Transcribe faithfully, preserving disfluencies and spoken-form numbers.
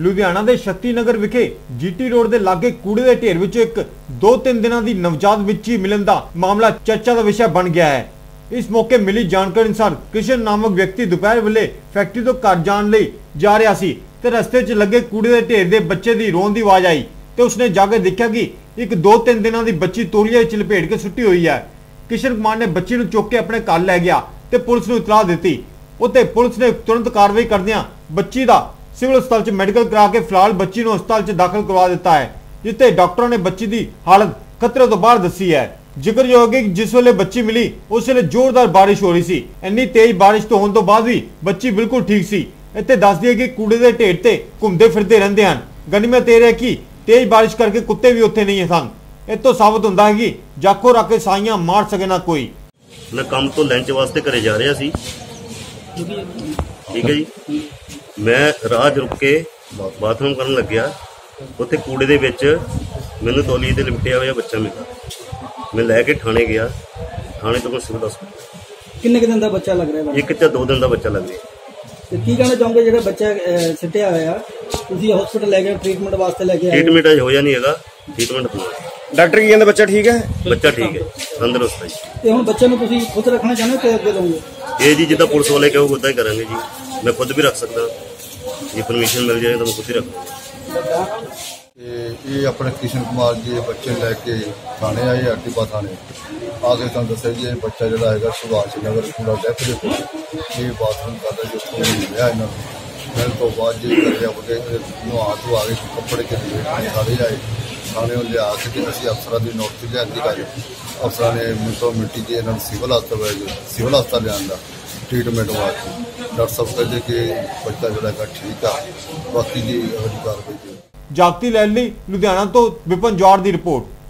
ਲੁਧਿਆਣਾ ਦੇ ਸ਼ਕਤੀ ਨਗਰ ਵਿਖੇ GT road ਦੇ ਲਾਗੇ ਕੂੜੇ ਦੇ ਢੇਰ ਵਿੱਚ ਇੱਕ ਦੋ ਤਿੰਨ ਦਿਨਾਂ ਦੀ ਨਵਜਾਤ ਬੱਚੀ ਮਿਲਣ ਦਾ ਮਾਮਲਾ ਚਰਚਾ ਦਾ ਵਿਸ਼ਾ ਬਣ ਗਿਆ ਹੈ। इस मौके मिली जानकारी अनुसार कृष्ण नामक व्यक्ति दोपहर वेले फैक्ट्री तो घर जाने लई जा रहा सी ते रस्ते च लगे कूड़े दे ढेर दे बच्चे दी रोन दी आवाज आई ते उसने जाके देखा कि एक दो तीन दिनों दी बच्ची तौलिया च लपेट के सुट्टी हुई है। कृष्ण कुमार ने बच्ची नूं चुक के अपने घर लै गया ते पुलिस नूं इतलाह दित्ती। उत्ते पुलिस ने तुरंत कार्रवाई करदियां बच्ची दा सिविल अस्पताल च मेडिकल करा के फिलहाल बच्ची नूं अस्पताल च दाखिल करवा दिता है, जिथे डॉक्टरों ने बच्ची दी हालत खतरे तो बाहर दसी है। जिक्रयोग है कि जिस वेले बच्ची मिली उस वेले जोरदार बारिश हो रही सी। इन्नी तेज बारिश तो होने तो बाद भी बच्ची बिल्कुल ठीक सी। इत्थे दस दिए कि कूड़े दे ढेर ते घूमते फिरते रहंदे हन। गनीमत यह है कि तेज बारिश करके कुत्ते भी उत्थे नहीं सन। इस तो साबित होंदा है कि जाखो रख के साइयां मार सके ना कोई। मैं काम तो लंच वास्ते घरे जा रहा सी, ठीक है जी। मैं राह रुक के बाथरूम करन लग गया, उत्थे कूड़े दे विच मैनूं तौलीए ते लिपटिया होया बच्चा मिला। मैं लैके थाने गया, थाने तो मैं सिविल हॉस्पिटल। किन्ने दिन का बच्चा लग रहा है? एक चा दो दिन का बच्चा लग गया। की कहना चाहोगे जो बच्चा सिटिया होया तुसीं हॉस्पिटल ले गए ट्रीटमेंट वास्ते लेके आए? ट्रीटमेंट अज होया नहीं है, ट्रीटमेंट होना। डॉक्टर की कहंदे बच्चा ठीक है? बच्चा ठीक है, तंदुरुस्त है जी। ते हुण बच्चे नूं तुसीं खुद रखना चाहते हो कि अगे दोगे? ये जी जिद्दां पुलिस वाले कहोगे उद्दां ही करांगे जी। मैं खुद भी रख सकदा, जी परमिशन मिल जाए तो मैं खुद ही रखूँगा। ये अपने कृष्ण कुमार जी बच्चे लैके थाने आए अड्डीपा थाने आके तुम दसा जी बच्चा जोड़ा है सुभाष नगर कूड़ा डेप के कोल ये बाथरूम करता जो खून मिलया इन्होंने मिलने तो बाद जी करके नहा धुआ के कपड़े के लिए सारे आए थाने लिया के असं अफसर की नोटिस लिया गल अफसर ने मिनटों मिट्टी के इन्होंने सिविल हस्पताल सिविल हस्पताल लिया ट्रीटमेंट वास्ते। डॉक्टर साहब कहते कि बच्चा जोड़ा ठीक है, बाकी जी अगली कार्रवाई। जागती लैली लुधियाना तो विपिन जौहर की रिपोर्ट।